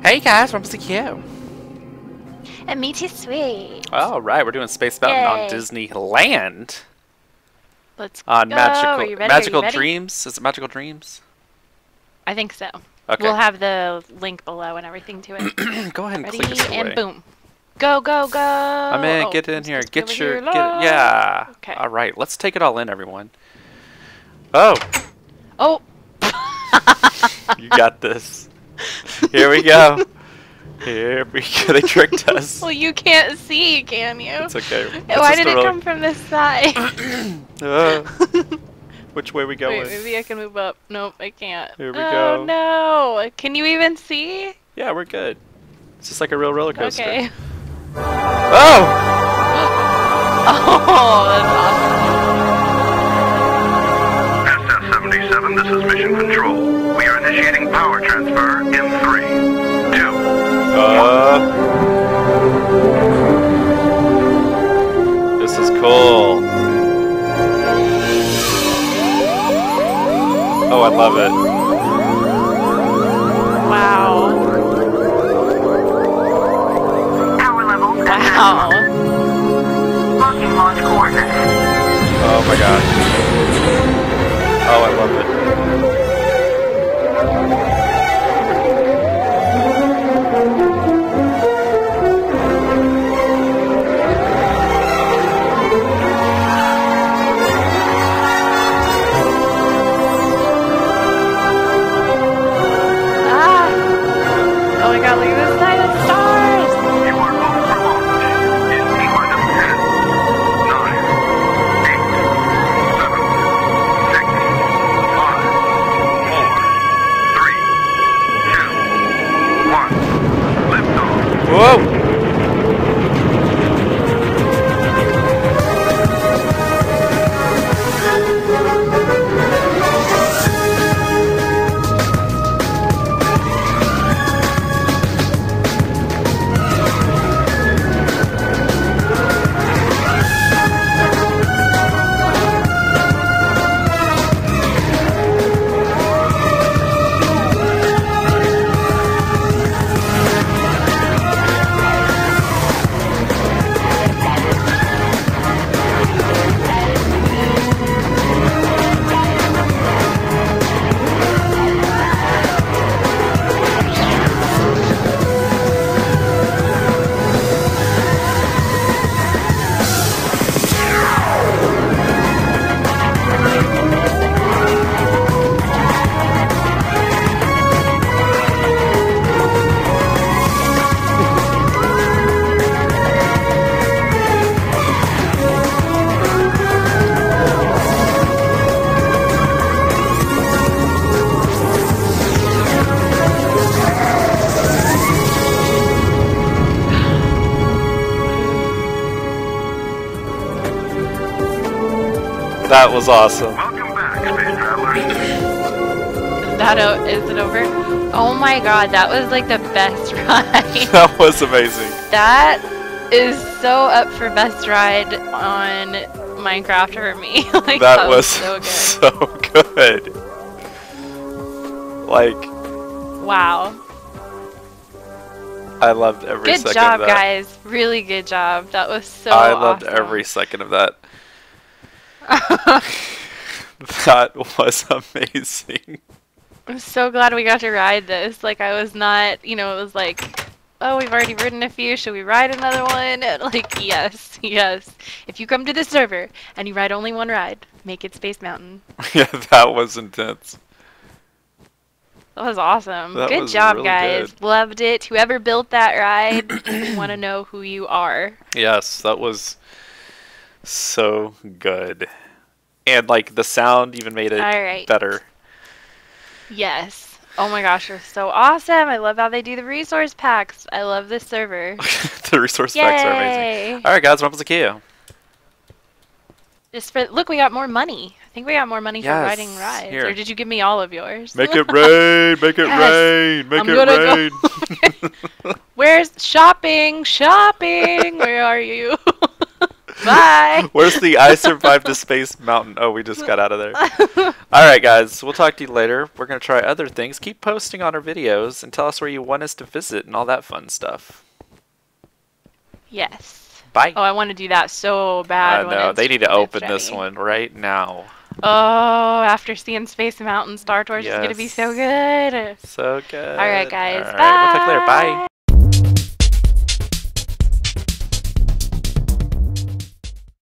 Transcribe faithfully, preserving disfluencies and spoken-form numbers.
Hey guys, Rumpsy Q. And me too, sweet. Alright, we're doing Space Mountain on Yay. Disneyland. Let's On go. Magical Are you ready? Magical Are you ready? Dreams? Is it Magical Dreams? I think so. Okay. We'll have the link below and everything to it. Go ahead and Ready? click us away. And boom. Go, go, go. I'm in, Oh, get in I'm here, supposed to be get over your, here. get, La. yeah. Okay. Alright, let's take it all in, everyone. Oh, Oh. you got this. Here we go. Here we go. They tricked us. Well, you can't see, can you? It's okay. It's Why just did a it roller- come from this side? Uh, which way we going? Wait, maybe I can move up. Nope, I can't. Here we oh, go. no. Can you even see? Yeah, we're good. It's just like a real roller coaster. Okay. Oh! Oh, that's awesome. S S seventy-seven, this is Mission Control. We are initiating power transfer in three, two. Uh, this is cool. Oh, I love it. Wow. Power levels at Wow. locking launch coordinates. Oh my gosh. Oh, I love it. Ah! Oh my god, look at this night of stars! You are off for launch. In T minus ten, nine, eight, seven, six, five, four, three, two, one. Liftoff. Whoa! That was awesome. Welcome back, space travelers. Is that o is it over? Oh my god, that was like the best ride. That was amazing. That is so up for best ride on Minecraft for me. Like, That was so good. so good. Like, Wow. I loved every Good second job, of that. guys. Really good job. That was so I loved awesome. every second of that. That was amazing. I'm so glad we got to ride this. Like, I was not, you know, it was like, oh, we've already ridden a few. Should we ride another one? And like, yes, yes. If you come to the server and you ride only one ride, make it Space Mountain. Yeah, that was intense. That was awesome. That good was job, really guys. good. Loved it. Whoever built that ride, we want to know who you are. Yes, that was so good. And like the sound even made it All right. better. Yes. Oh my gosh, you're so awesome. I love how they do the resource packs. I love this server. The resource packs are amazing. Yay. Alright guys, what was the key? Just for look, we got more money. I think we got more money for Yes, riding rides. here. Or did you give me all of yours? Make it rain, make it Yes, rain, make I'm it gonna rain. Where's shopping? Shopping? Where are you? Bye. Where's the I survived the space mountain? Oh, we just got out of there. Alright, guys. We'll talk to you later. We're going to try other things. Keep posting on our videos and tell us where you want us to visit and all that fun stuff. Yes. Bye. Oh, I want to do that so bad. I when know. it's- They need to when it's open this ready. one right now. Oh, after seeing Space Mountain, Star Tours is going to be so Yes. good. So good. All right, guys. All right, we'll talk later. Bye. Bye.